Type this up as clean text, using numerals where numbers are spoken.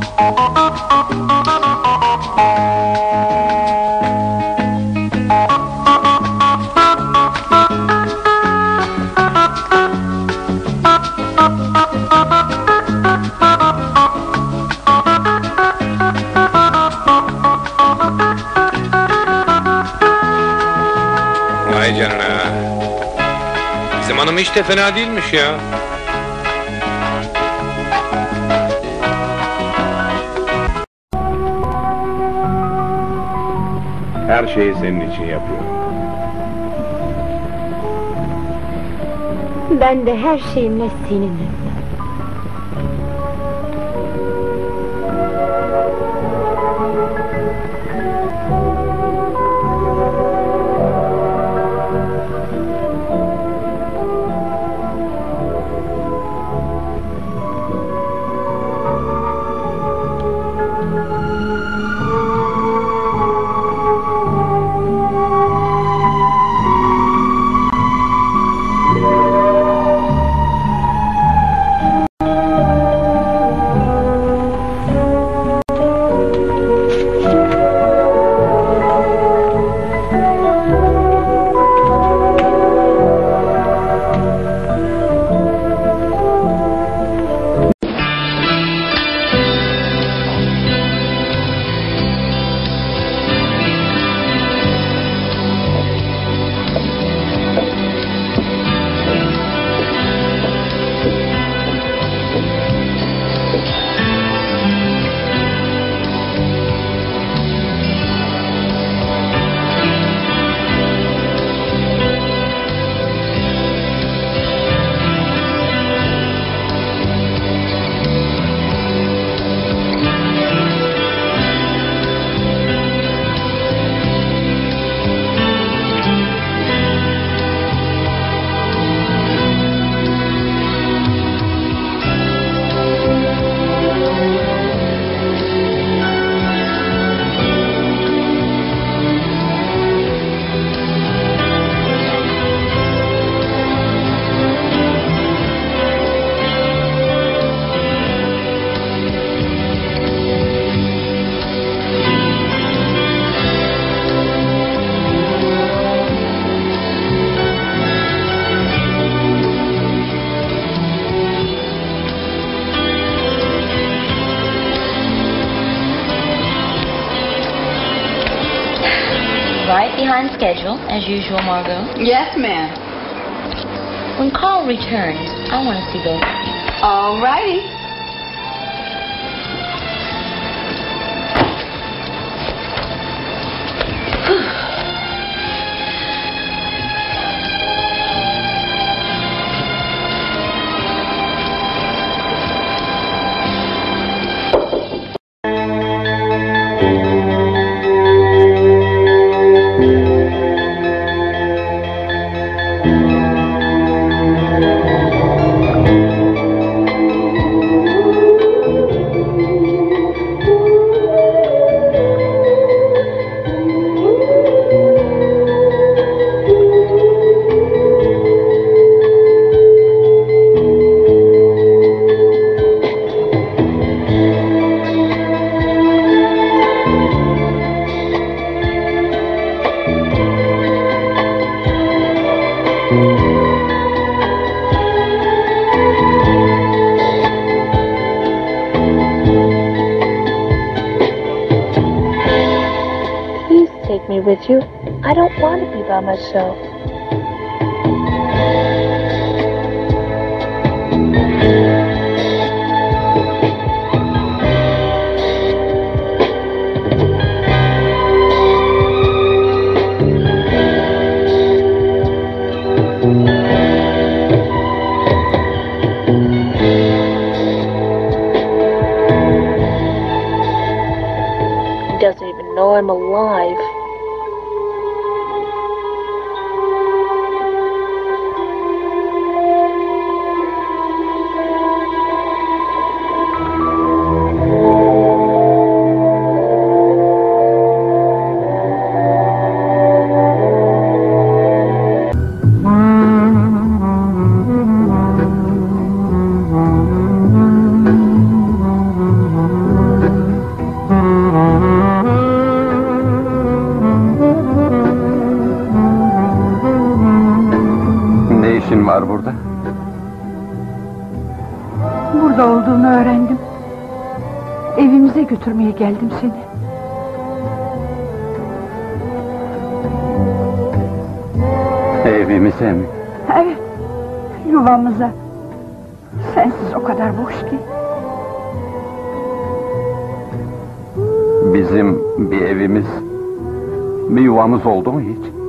Vay canına. Bizim hanım hiç de fena değilmiş ya. Her şeyi senin için yapıyorum. Ben de her şeyimle seninim. Right behind schedule, as usual, Margot. Yes, ma'am. When Carl returns, I want to see both of you. All righty. Take me with you. I don't want to be by myself. He doesn't even know I'm alive. efendim. Evimize götürmeye geldim seni. Evimize mi? Evet, yuvamıza. Sensiz o kadar boş ki. Bizim bir evimiz, bir yuvamız oldu mu hiç?